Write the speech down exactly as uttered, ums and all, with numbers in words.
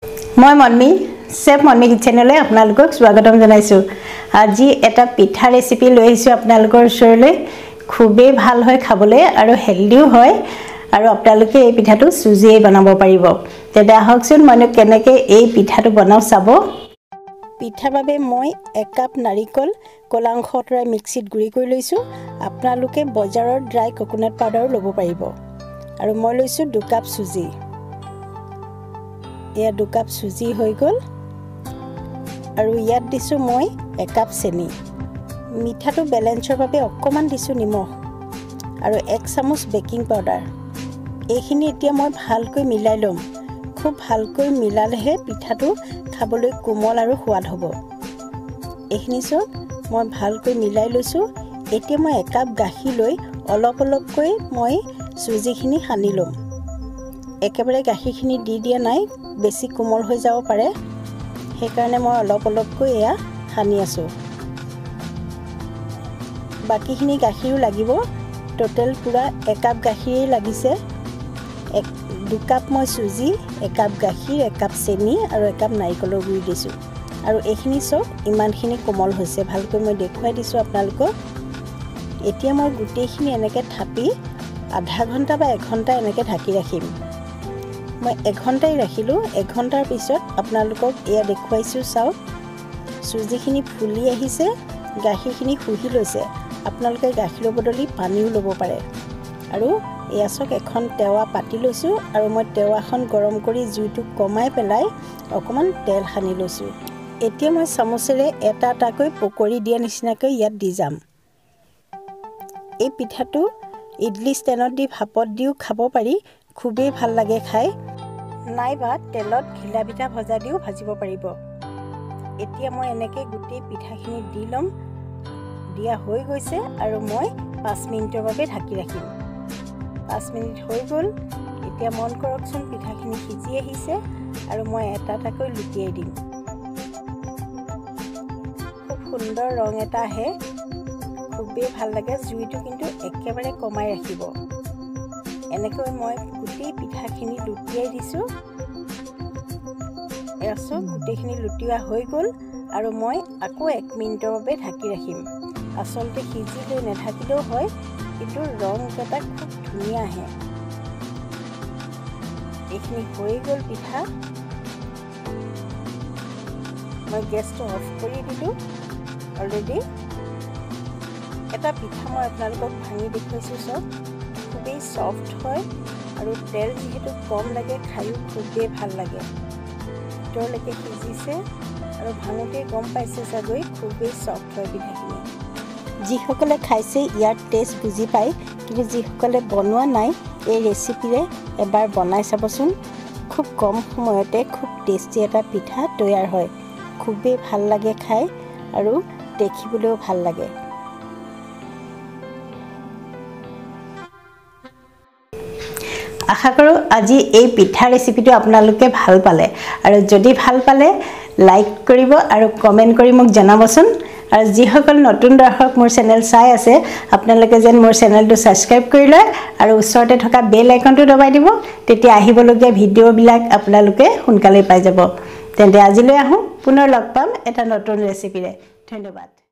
মই মন্মি চেফ মন্মি কিচেনলৈ আপোনালোকক স্বাগতম জনাইছো। আজি এটা পিঠা ৰেচিপি লৈ আহিছো আপোনালোকৰ ওচৰলৈ। খুবেই ভাল হয় খাবলৈ আৰু হেলদিও হয় আৰু আপোনালোকে এই পিঠাটো সুজিয়ে বনাব পাৰিব। তেদা হকচোন মই কেনেকৈ এই পিঠাটো বনাও চাব। পিঠাৰ বাবে মই এক কাপ নাৰিকল কলা অংশ অতৰাই মিক্সিত গুৰি কৰি লৈছো। আপোনালোকে বজাৰৰ ড্ৰাই কোকোনাট পাউডাৰ ল'ব পাৰিব। আৰু মই লৈছো দুই কাপ সুজি। এয়া দুই কাপ সুজি হৈ গল আৰু ইয়াত দিছো মই এক কাপ চেনি। মিঠাটো বেলেন্সৰ বাবে অকমান দিছো নিমখ আৰু এক চামুচ বেকিং পাউডাৰ। এইখিনি এতিয়া মই ভালকৈ মিলাই লম। খুব ভালকৈ মিলালেহে পিঠাটো খাবলৈ কোমল আৰু সোৱাদ হ'ব। এইখিনি সব মই ভালকৈ মিলাই লৈছো। এতিয়া মই এক কাপ গাখীৰ লৈ অলপ অলপকৈ মই সুজিখিনি সানি লম। একেবাৰে গাখীৰখিনি দি দিয়া নাই, বেছি কোমল হৈ যাব পাৰে। সেইকাৰণে মই অলপ অলপকৈ এয়া সানি আছো। বাকিখিনি গাখীৰো লাগিব। টোটাল পুৰা এক কাপ গাখীৰেই লাগিছে। এক দুই কাপ মই সুজি, এক কাপ গাখীৰ, এক কাপ চেনি আৰু এক কাপ নাৰিকলৰ গুৰি দিছো। আৰু এইখিনি সব ইমানখিনি কোমল হৈছে। ভালকৈ মই দেখুৱাই দিছো আপোনালোকক। এতিয়া মই গোটেইখিনি এনেকৈ থাপি আধা ঘণ্টা বা এক ঘণ্টা এনেকৈ ঢাকি ৰাখিম। মই এক ঘণ্টাই ৰাখিলো। এক ঘণ্টাৰ পিছত আপোনালোকক এয়া দেখুৱাইছো চাওক। সুজিখিনি ফুলি আহিছে, গাখীৰখিনি শুহি লৈছে। আপোনালোকে গাখীৰৰ বদলি পানীও ল'ব পাৰে। আৰু এয়া চাওক এখন তেৱা পাতি লৈছো আৰু মই তেৱাখন গৰম কৰি জুইটো কমাই পেলাই অকমান তেল সানি লৈছো। এতিয়া মই চামুচেৰে এটা এটাকৈ পকৰি দিয়া নিচিনাকৈ ইয়াত দি যাম। এই পিঠাটো ইডলি ষ্টেণ্ডত দি ভাপত দিও খাব পাৰি। খুবেই ভাল লাগে খাই। নাইবা তেলত ঘিলা পিঠা ভজা দিও ভাজিব পাৰিব। এতিয়া মই এনেকৈ গোটেই পিঠাখিনি দি লম। দিয়া হৈ গৈছে আৰু মই পাঁচ মিনিটৰ বাবে ঢাকি ৰাখিম। পাঁচ মিনিট হৈ গ'ল। এতিয়া মন কৰকচোন পিঠাখিনি সিজি আহিছে আৰু মই এটা এটাকৈ লুটিয়াই দিম। খুব সুন্দৰ ৰং এটা আহে। খুবেই ভাল লাগে। জুইটো কিন্তু একেবাৰে কমাই ৰাখিব। এনেকৈ মই গোটেই পিঠাখিনি লুটিয়াই দিছো। এয়াছো গোটেইখিনি লুটিওৱা হৈ গ'ল আৰু মই আকৌ এক মিনিটৰ বাবে ঢাকি ৰাখিম। আচলতে সিজি লৈ নাথাকিলেও হয়, কিন্তু ৰং এটা খুব ধুনীয়া আহে। এইখিনি হৈ গ'ল পিঠা। মই গেছটো অফ কৰি দিলো অলৰেডি। এটা পিঠা মই আপোনালোকক ভাঙি দেখুৱাইছো চব। খুবেই সফ্ট হয় আৰু তেল যিহেতু কম লাগে, খায়ো খুবেই ভাল লাগে। ভিতৰলৈকে সিজিছে আৰু ভাঙোতে গম পাইছে চাগৈ খুবেই সফ্ট হয় পিঠাখিনি। যিসকলে খাইছে ইয়াৰ টেষ্ট বুজি পায়, কিন্তু যিসকলে বনোৱা নাই এই ৰেচিপিৰে এবাৰ বনাই চাবচোন। খুব কম সময়তে খুব টেষ্টি এটা পিঠা তৈয়াৰ হয়। খুবেই ভাল লাগে খাই আৰু দেখিবলৈও ভাল লাগে। আশা কৰোঁ আজি এই পিঠা ৰেচিপিটো আপোনালোকে ভাল পালে। আৰু যদি ভাল পালে লাইক কৰিব আৰু কমেণ্ট কৰি মোক জনাবচোন। আৰু যিসকল নতুন দৰ্শক মোৰ চেনেল চাই আছে, আপোনালোকে যেন মোৰ চেনেলটো ছাবস্ক্ৰাইব কৰি লয় আৰু ওচৰতে থকা বেল আইকনটো দবাই দিব। তেতিয়া আহিবলগীয়া ভিডিঅ'বিলাক আপোনালোকে সোনকালে পাই যাব। তেন্তে আজিলৈ আহোঁ। পুনৰ লগ পাম এটা নতুন ৰেচিপিৰে। ধন্যবাদ।